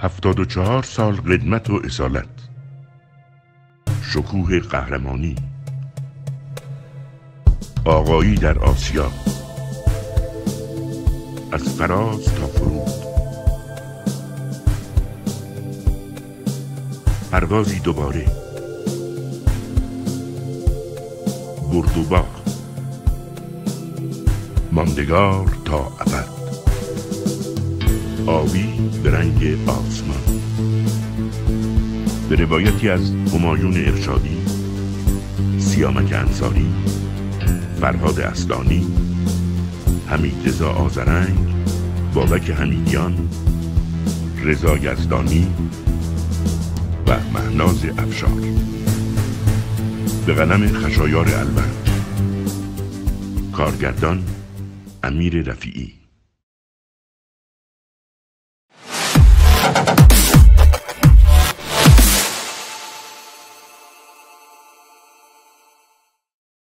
74 سال قدمت و اصالت، شکوه قهرمانی، آقایی در آسیا، از فراز تا فرود، پروازی دوباره، برد و باخت، ماندگار تا ابد، آبی به رنگ آسمان. به روایتی از همایون ارشادی، سیامک انصاری، فرهاد اصلانی، حمیدرضا آذرنگ، بابک حمیدیان، رضا یزدانی و مهناز افشار. به قلم خشایار الوند. کارگردان امیر رفیعی.